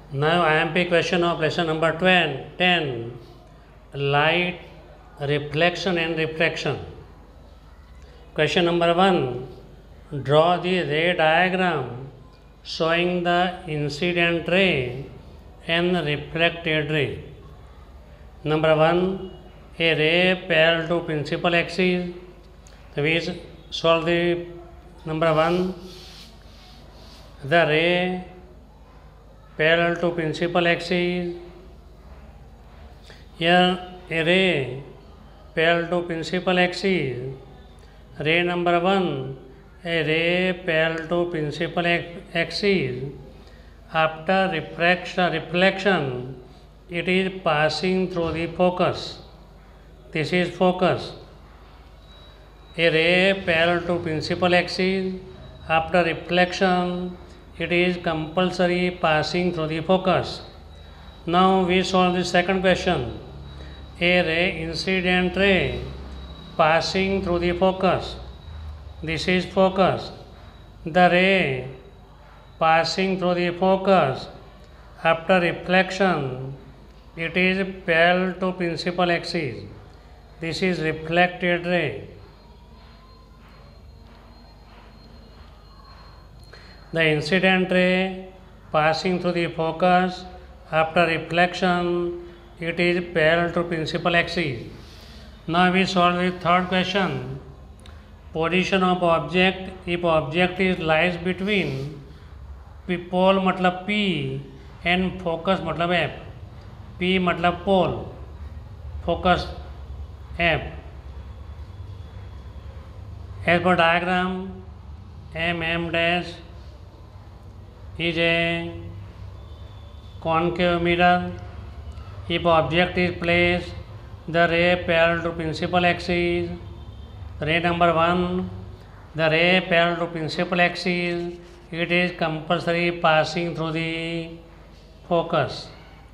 Now IMP question of lesson number 10, light, reflection and refraction. Question number 1, draw the ray diagram showing the incident ray and reflected ray. Number 1, a ray parallel to principal axis. So we solve the number 1, the ray parallel to principal axis. Here a ray parallel to principal axis. Ray number 1, a ray parallel to principal axis. After reflection, it is passing through the focus. This is focus. A ray parallel to principal axis. After reflection, it is compulsory passing through the focus. Now we solve the second question. A ray, incident ray, passing through the focus. This is focus. The ray passing through the focus. After reflection, it is parallel to principal axis. This is reflected ray. The incident ray passing through the focus. After reflection, it is parallel to principal axis. Now we solve the third question. Position of object. If object lies between pole मतलब P and focus मतलब F. P मतलब pole, focus F. As per diagram, M dash is a concave mirror. If object is placed the ray parallel to principal axis, ray number 1, the ray parallel to principal axis, it is compulsory passing through the focus.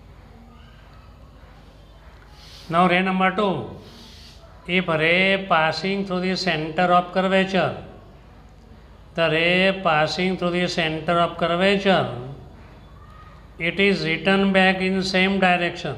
Now ray number 2, if ray passing through the center of curvature, the ray passing through the center of curvature, it is returned back in same direction.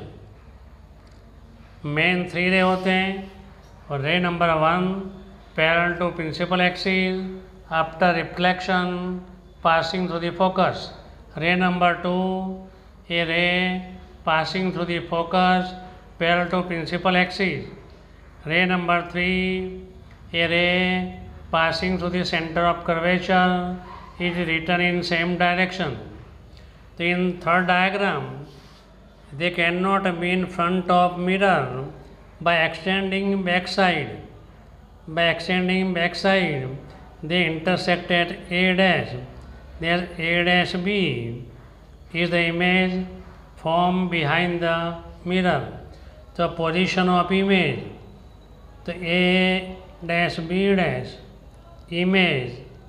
Main 3 ray होते हैं और ray number 1 parallel to principal axis after reflection passing through the focus. Ray number 2 a ray passing through the focus parallel to principal axis. Ray number 3 a ray passing through the center of curvature is written in same direction. So in third diagram, they cannot be in front of mirror by extending backside. By extending backside, they intersect at A dash. There A dash B is the image formed behind the mirror. The position of image, the A dash B dash image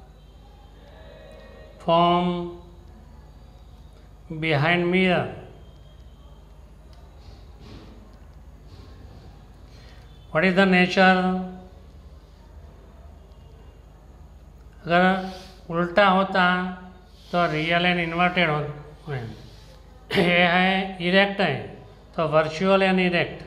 form behind mirror. What is the nature? अगर उल्टा होता तो real and inverted होता है. ये है erect है तो वर्चुअल एंड इरेक्ट.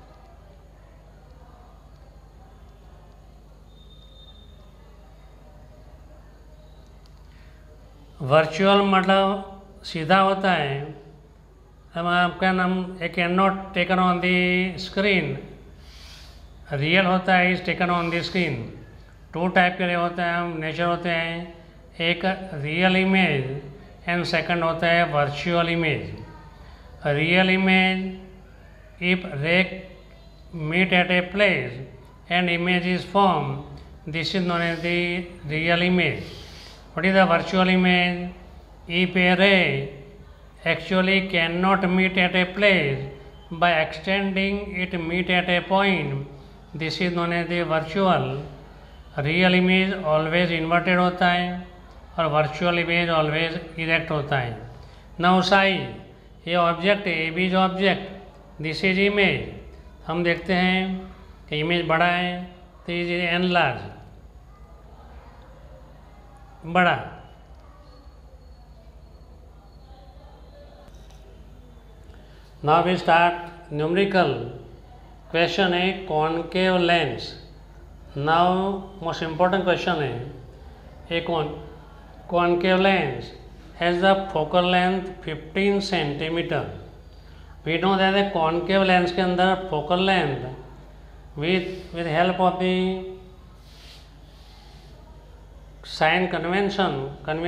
वर्चुअल मतलब सीधा होता है. हम आपका नाम a can not taken on the screen. Real होता है is taken on the screen. 2 type के होते हैं नेचर होते हैं. एक रियल इमेज एंड सेकंड होता है virtual image. Real image if ray meet at a place and image is form, this is known as the real image. What is the virtual image? If a ray actually cannot meet at a place, by extending it meet at a point, this is known as the virtual. Real image always inverted होता है और virtual image always erect होता है. Now size, ये object है, A is object, this is image. हम देखते हैं कि image बड़ा है तो इज enlarge, बड़ा. Now we start numerical. Question है concave lens. Now most important question है a concave lens has the focal length 15 centimeter. We know that the concave lens के अंदर focal length with help of the sign convention,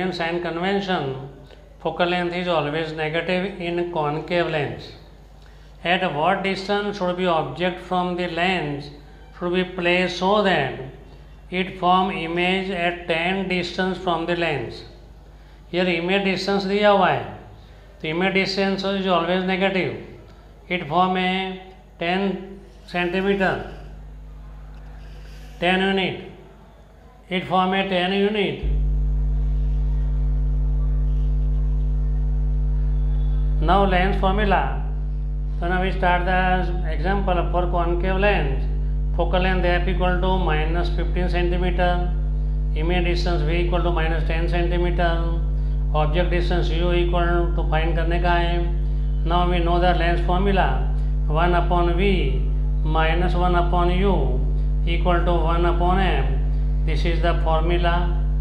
focal length is always negative in concave lens. At what distance should be object from the lens should be placed so that it form image at tan distance from the lens. Here image distance दिया हुआ है, तो image distance is always negative. It form a 10 centimeter, 10 unit. It form a 10 unit. Now lens formula. So now we start the example for concave lens. Focal length f equal to minus 15 centimeter. Image distance v equal to minus 10 centimeter. Object distance u equal to find करने का है. Now we know the lens formula. 1 upon v minus 1 upon u equal to 1 upon m. This is the formula.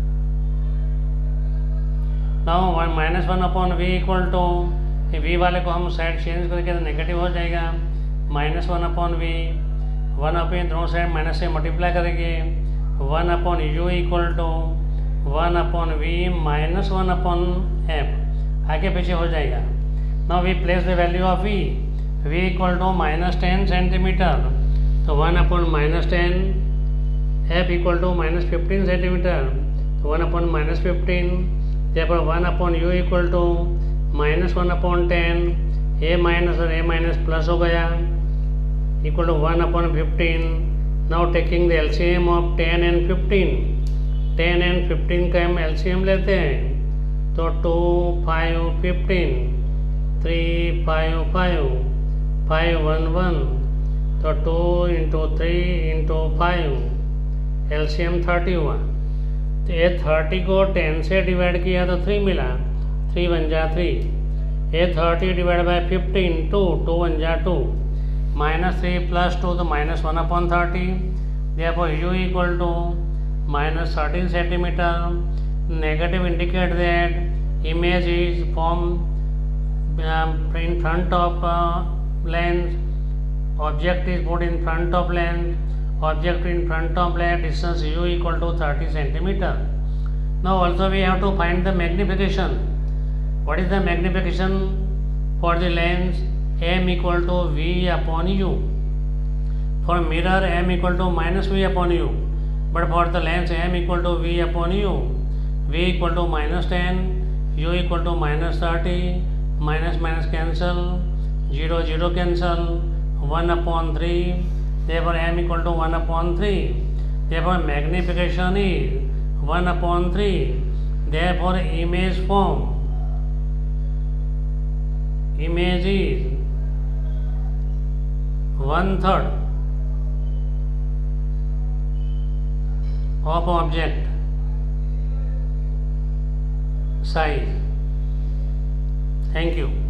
Now minus 1 upon v equal to v वाले को हम side change करके तो negative हो जाएगा. माइनस 1 अपॉन वी, 1 अपॉन दोनों side minus से multiply करेंगे. 1 upon u equal to 1 upon v minus 1 upon f. आगे पीछे हो जाएगा. Now we place the value of v equal to minus 10 centimetre. तो 1 upon minus 10, f equal to minus 15 centimetre. तो 1 upon minus 15. therefore 1 upon u equal to minus 1 upon 10. A minus और a minus plus हो गया equal to 1 upon 15. Now taking the LCM of 10 and 15. 10 and 15 का हम LCM लेते हैं तो 2 5 15, 3 5 5, 5 1 1. तो 2 इंटू 3 इंटू 5 एलसीएम 30 हुआ. तो ये 30 को 10 से डिवाइड किया तो 3 मिला. 3 1 जा 3. ये 30 डिवाइड बाई 15 2, 2 1 जा 2. माइनस 3 प्लस 2 तो minus 1 upon 30. therefore u equal to minus 13 centimetre. Negative indicate that image is form in front of lens. Object is put in front of lens. Object in front of lens. Distance u equal to 30 centimetre. now also we have to find the magnification. What is the magnification for the lens? M equal to V upon U. For mirror M equal to minus V upon U. But for the lens M equal to V upon U. V equal to minus 10. U equal to minus 30. Minus minus cancel. 0 0 cancel. 1 upon 3. Therefore M equal to 1 upon 3. Therefore magnification is 1 upon 3. Therefore image form. Image is 1/3 of object size. Thank you.